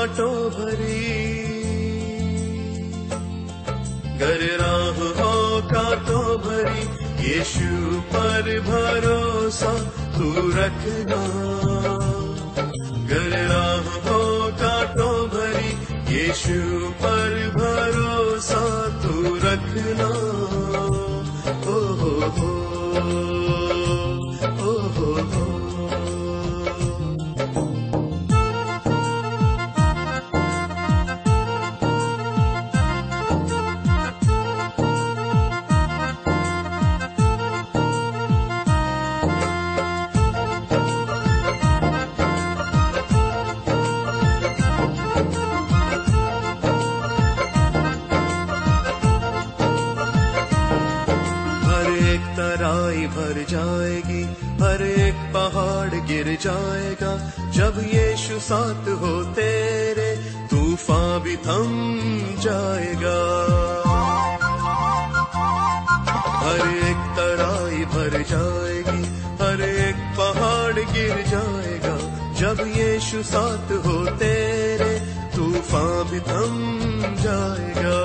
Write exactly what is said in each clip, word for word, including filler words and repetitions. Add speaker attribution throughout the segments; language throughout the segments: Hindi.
Speaker 1: कांटों भरी, गर राह हो कांटों भरी, यीशु पर भरोसा तू रखना। गर राह हो कांटों भरी, यीशु पर भरोसा तू रखना। ओ हो हो, ओ हो हो। तराई भर जाएगी, हर एक पहाड़ गिर जाएगा, जब यीशु साथ हो तेरे तूफान भी थम जाएगा। हर एक तराई भर जाएगी, हर एक पहाड़ गिर जाएगा, जब यीशु साथ हो तेरे तूफान भी थम जाएगा।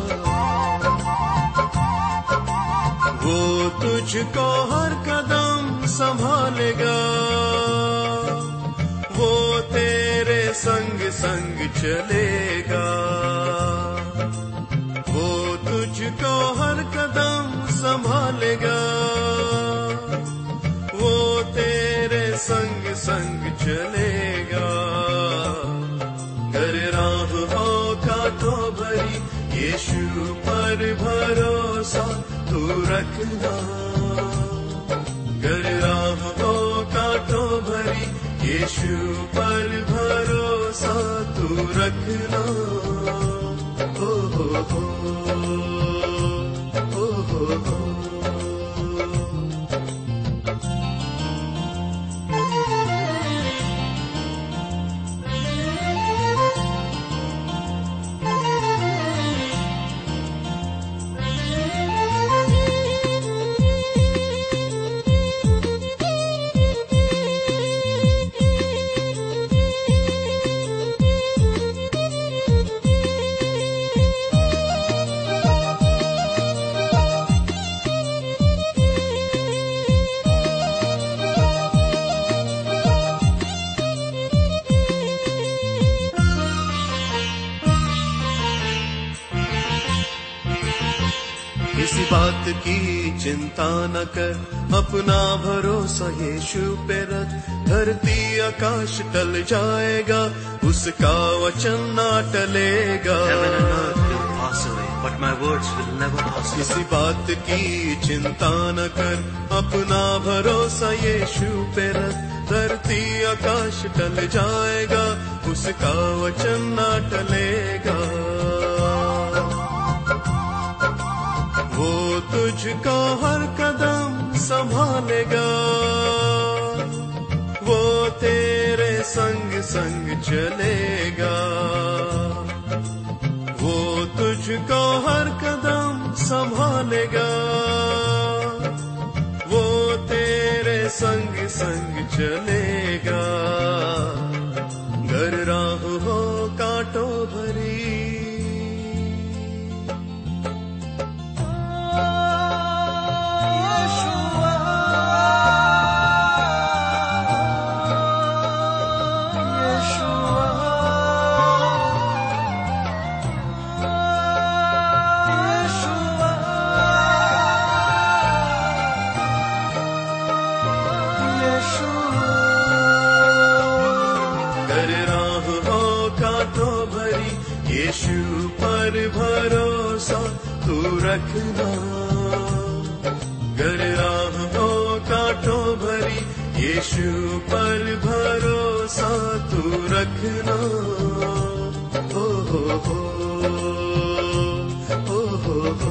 Speaker 1: वो तुझको हर कदम संभालेगा, वो तेरे संग संग चलेगा। वो तुझको हर कदम संभालेगा, वो तेरे संग संग चलेगा। गर राह हो कांटों भरी, यीशु पर भरोसा तू रखना। गर राह हो कांटों भरी, यीशु पर भरोसा तू रखना। ओ हो हो, ओ हो हो। किसी बात की चिंता न कर, अपना भरोसा यीशु पे रख। धरती आकाश टल जाएगा, उसका वचन ना टलेगा।
Speaker 2: But my words will never pass away.
Speaker 1: किसी बात की चिंता न कर, अपना भरोसा यीशु पे रख। धरती आकाश टल जाएगा, उसका वचन ना टलेगा। वो तुझको हर कदम संभालेगा, वो तेरे संग संग चलेगा। वो तुझको हर कदम संभालेगा, वो तेरे संग संग चलेगा। गर राह हो कांटों भरी, यीशु पर भरोसा तू रखना। गर राह हो कांटों भरी, यीशु पर भरोसा तू रखना। ओ हो हो, ओ हो हो।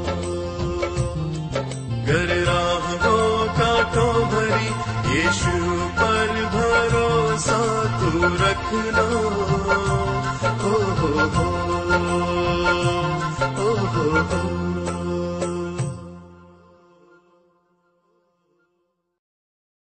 Speaker 1: गर राह हो कांटों भरी, यीशु पर भरोसा तू रखना। ओ हो हो, ओ हो हो।